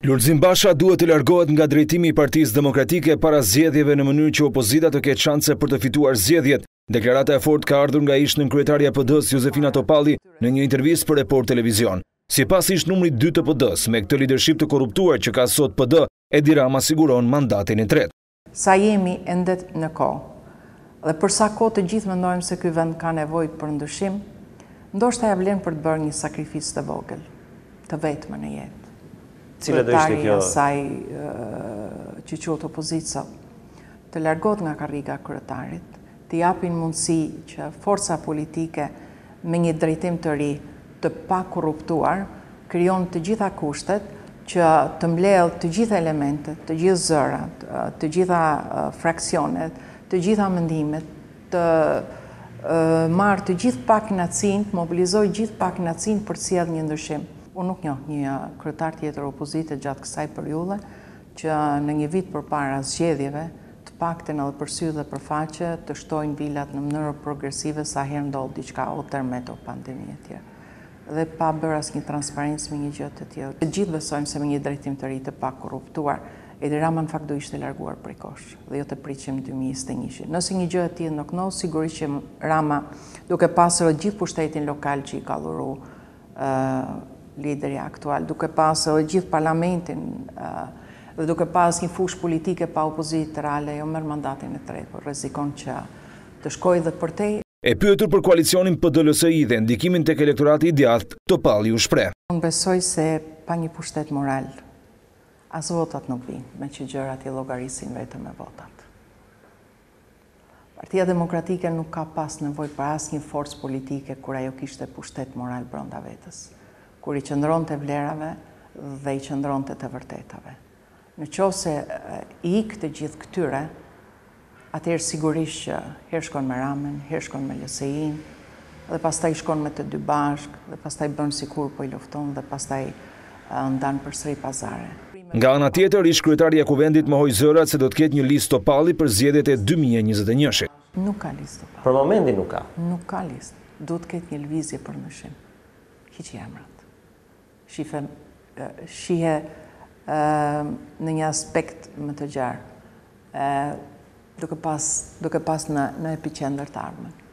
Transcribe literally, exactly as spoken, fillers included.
Lulzim Basha duhet të largohet nga drejtimi i Partisë Demokratike para zgjedhjeve në mënyrë që opozita të ketë shanse për të fituar zgjedhjet. Deklarata e fortë ka ardhur nga ish kryetaria e P D-s Josefina Topalli në një intervistë për Report Televizion. Sipas ish numri dy të P D-s, me këtë lidership të korruptuar që ka sot P D, Edi Rama siguron mandatin e tretë. Sa jemi ende në kohë dhe për sa kohë të gjithë mendojmë se ky vend ka nevojë për ndryshim, ndoshta ja vlen për të bërë një sakrificë të vogël, të vetme në jetë. Cila do ishte kjo? Saj që quhet opozica të largohet nga karriga e kryetarit, të japin mundësi që forca politike me një drejtim të ri, të pa korruptuar, krijon të gjitha kushtet që të mbledh të gjitha elementet, të gjitha zërat, të gjitha fraksionet, të gjitha mendimet, të marrë të gjithë pakënaqësinë, të mobilizojë gjithë pakënaqësinë për të sjellë një ndryshim. Unë nuk njoh një kryetar tjetër opozite gjatë kësaj periudhe që në një vit përpara zgjedhjeve të paktën edhe për sy dhe për faqe të shtojnë vilat në mënyrë progresive sa herë ndodh diçka o tërmet o pandemi e tjerë. Dhe pa bërë asnjë transparencë me një gjë të tillë. Të gjithë besojmë se me një drejtim të ri të pa korruptuar, Edi Rama në fakt do ishte larguar prej kosh dhe jo të pritshim dy mijë e njëzet e një. Nëse një gjë e tillë nuk ndodh, sigurisht që Rama, duke pasur gjithë pushtetin lokal që i ka dhuru lideri aktual, duke pasur gjithë parlamentin dhe duke pas një fushë politike pa opozitë reale, jo merr mandatin e tretë, por rrezikon që të shkojë dhe përtej. E pyetur për koalicionin P D L S I dhe ndikimin tek elektorati i djathtë, Topalli u shpreh. Unë besoj se pa një pushtet moral, as votat nuk vinë, me që gjërat i llogarisin vetëm me votat. Partia Demokratike nuk ka pas nevojë për asnjë forcë politike kur ajo kishte pushtet moral brenda vetës, kur i qëndronte vlerave dhe i qëndronte të vërtetave. Në qoftë se i ik të gjithë këtyre, atëherë sigurisht që herë shkon me Ramën, herë shkon me L S I-n, dhe pastaj shkon me të dy bashk, dhe pastaj bën sikur po i lufton dhe pastaj ndan përsëri pazare. Nga ana tjetër, ish kryetaria e Kuvendit mohoi zërat se do të ketë një listë Topalli për zgjedhjet e dy mijë e njëzet e një-shit. Nuk ka listë Topalli. Për momentin nuk ka. Nuk ka listë. Duhet të ketë një lëvizje për ndryshim. Hiç emrat. Shife shihe në një aspekt më të gjarë, duke pas, duke pas në, në epicendër të ardhmen.